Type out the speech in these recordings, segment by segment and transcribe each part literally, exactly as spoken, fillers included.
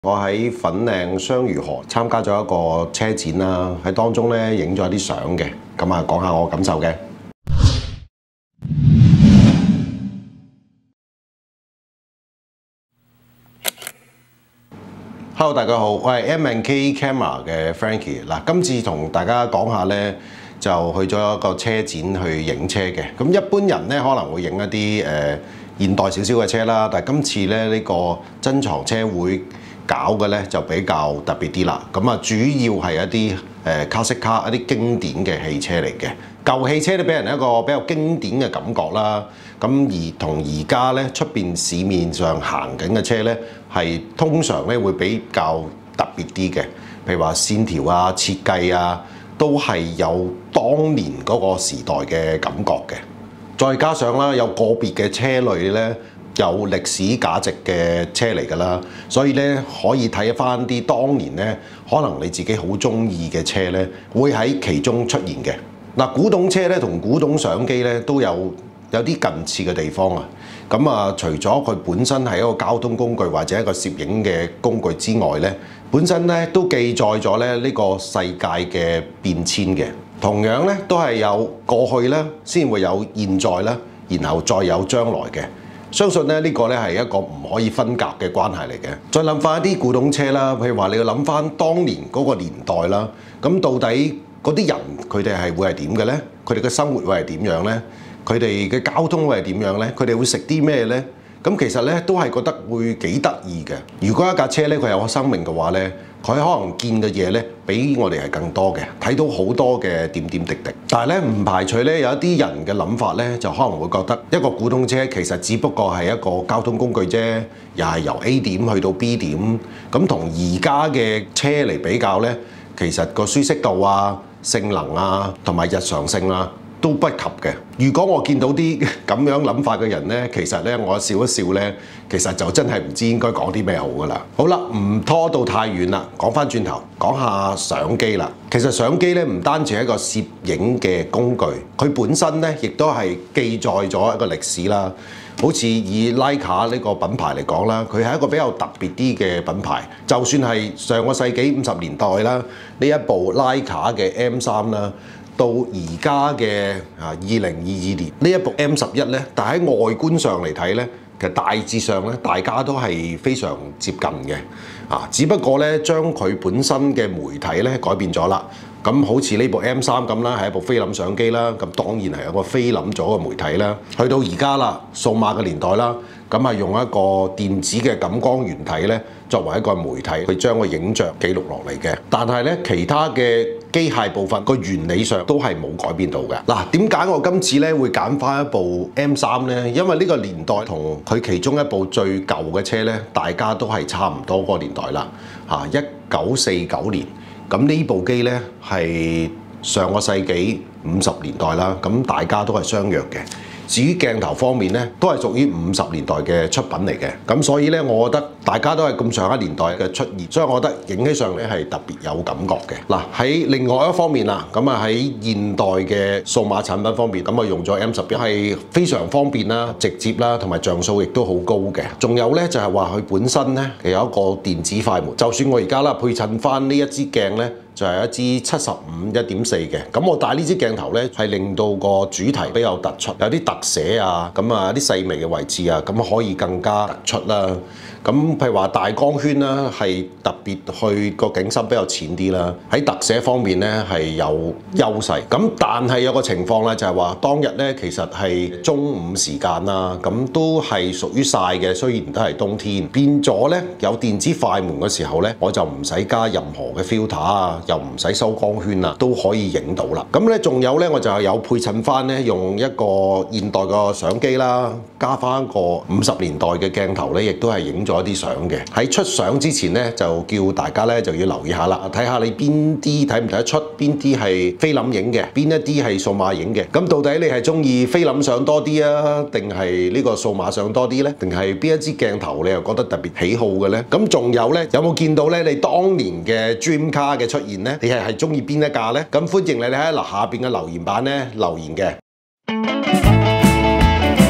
我喺粉嶺雙魚河參加咗一個車展啦，喺當中咧影咗啲相嘅，咁啊講下我感受嘅。Hello， 大家好，我係 M and K Camera 嘅 Frankie。嗱，今次同大家講下咧，就去咗一個車展去影車嘅。咁一般人咧可能會影一啲誒、呃、現代少少嘅車啦，但係今次咧呢、這個珍藏車會搞嘅咧就比較特別啲啦，咁啊主要係一啲誒卡式卡一啲經典嘅汽車嚟嘅，舊汽車都俾人一個比較經典嘅感覺啦。咁而同而家咧出邊市面上行緊嘅車咧，係通常咧會比較特別啲嘅，譬如話線條啊、設計啊，都係有當年嗰個時代嘅感覺嘅。再加上啦，有個別嘅車類咧，有歷史價值嘅車嚟㗎啦，所以咧可以睇返啲當年咧，可能你自己好鍾意嘅車咧，會喺其中出現嘅。嗱，古董車咧同古董相機咧都有有啲近似嘅地方啊。咁啊，除咗佢本身係一個交通工具或者一個攝影嘅工具之外咧，本身咧都記載咗咧呢個世界嘅變遷嘅。同樣咧都係有過去啦，先會有現在啦，然後再有將來嘅。相信咧呢個咧係一個唔可以分隔嘅關係嚟嘅。再諗翻一啲古董車啦，譬如話你要諗翻當年嗰個年代啦，咁到底嗰啲人佢哋係會係點嘅咧？佢哋嘅生活會係點樣咧？佢哋嘅交通會係點樣咧？佢哋會食啲咩咧？咁其實咧都係覺得會幾得意嘅。如果一架車咧佢有生命嘅話咧，佢可能見嘅嘢咧比我哋係更多嘅，睇到好多嘅點點滴滴。但係咧唔排除咧有一啲人嘅諗法咧，就可能會覺得一個古董車其實只不過係一個交通工具啫，又係由 A 點去到 B 點。咁同而家嘅車嚟比較咧，其實個舒適度啊、性能啊同埋日常性啊，都不及嘅。如果我見到啲咁樣諗法嘅人呢，其實呢，我笑一笑呢，其實就真係唔知應該講啲咩好噶啦。好啦，唔拖到太遠啦，講翻轉頭講下相機啦。其實相機呢，唔單止係一個攝影嘅工具，佢本身呢亦都係記載咗一個歷史啦。好似以 Leica 呢個品牌嚟講啦，佢係一個比較特別啲嘅品牌。就算係上個世紀五十年代啦，呢一部 Leica 嘅 M 三啦。到而家嘅啊二零二二年呢一部 M 十一咧，但喺外觀上嚟睇咧，其實大致上咧大家都係非常接近嘅啊，只不過咧將佢本身嘅媒體咧改變咗啦。咁好似呢部 M 三咁啦，係一部菲林相機啦，咁當然係有個菲林咗嘅媒體啦。去到而家啦，數碼嘅年代啦，咁係用一個電子嘅感光元體咧，作為一個媒體去將個影像記錄落嚟嘅。但係咧，其他嘅機械部分個原理上都係冇改變到嘅。嗱，點解我今次咧會揀翻一部 M 三咧？因為呢個年代同佢其中一部最舊嘅車咧，大家都係差唔多嗰個年代啦。嚇，一九四九年。咁呢部機咧係上個世紀五十年代啦，咁大家都係相若嘅。至於鏡頭方面咧，都係屬於五十年代嘅出品嚟嘅。咁所以咧，我覺得大家都係咁上一年代嘅出現，所以我覺得影起上嚟係特別有感覺嘅。嗱，喺另外一方面啦，咁啊喺現代嘅數碼產品方面，咁啊用咗 M 十一係非常方便啦、直接啦，同埋像素亦都好高嘅。仲有咧就係話佢本身咧係有一個電子快門，就算我而家啦配襯翻呢一支鏡咧，就係一支七十五一點四嘅。咁我帶呢支鏡頭咧係令到個主題比較突出，有啲特寫啊，咁啊啲細微嘅位置啊，咁可以更加突出啦。咁譬如話大光圈啦，係特別去個景深比較淺啲啦。喺特寫方面咧係有優勢。咁但係有個情況咧就係話當日咧其實係中午時間啦，咁都係屬於曬嘅，雖然都係冬天，變咗咧有電子快門嘅時候咧，我就唔使加任何嘅 filter 啊，又唔使收光圈啊，都可以影到啦。咁咧仲有咧我就係有配襯翻咧用一個現代個相機啦，加翻個五十年代嘅鏡頭咧，亦都係影咗一啲相嘅。喺出相之前咧，就叫大家咧就要留意下啦，睇下你邊啲睇唔睇得出，邊啲係菲林影嘅，邊一啲係數碼影嘅。咁到底你係中意菲林相多啲啊，定係呢個數碼相多啲咧？定係邊一支鏡頭你又覺得特別喜好嘅咧？咁仲有咧，有冇見到咧？你當年嘅 Dream Car 嘅出現咧，你係係中意邊一架咧？咁歡迎你哋喺嗱下邊嘅留言版咧留言嘅。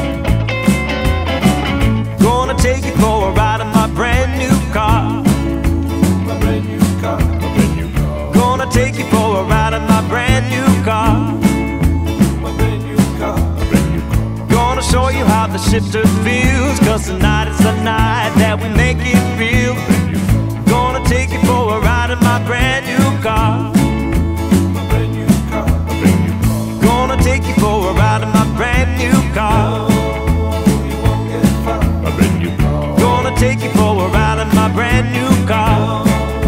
Gonna take you for a ride in my brand new car. shift her feels, 'cause tonight is the night that we make it real. Gonna take you for a ride in my brand new car. Gonna take you for a ride in my brand new car. Gonna take you for a ride in my brand new car.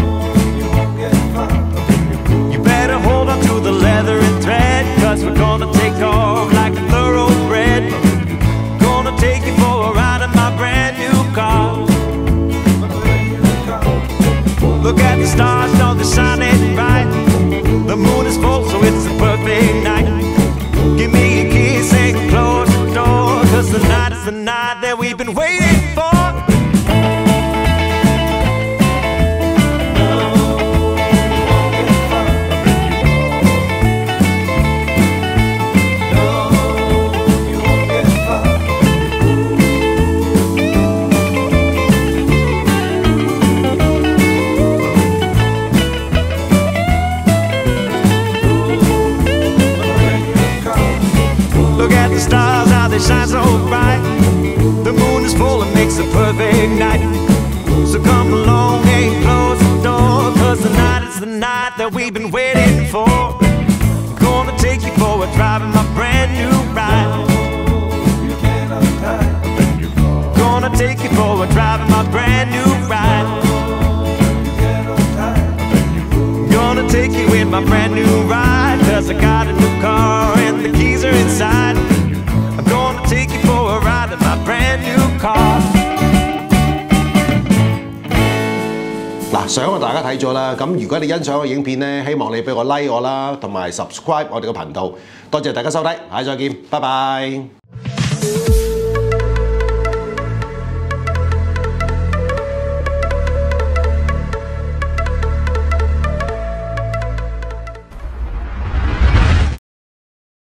You better hold on to the leather and thread, 'cause we're gonna take off like a thoroughbred. Gonna take you for a ride in my brand new car. Look at the stars, know they're shining bright. The moon is full, so it's a perfect night. Give me a kiss and close the door, 'cause tonight is the night that we've been waiting for. Look at the stars, how they shine so bright. The moon is full, it makes a perfect night. So come along and close the door, 'cause tonight is the night that we've been waiting for. Gonna take you for a drive in my brand new ride. Gonna take you for a drive in my brand new ride. Gonna take you in my brand new ride, 'cause I got a new car and the keys are inside. I'm gonna take you for a ride in my brand new car. 嗱，相我大家睇咗啦，咁如果你欣賞我影片咧，希望你俾個 like 我啦，同埋 subscribe 我哋個頻道。多謝大家收睇，下次再見，拜拜。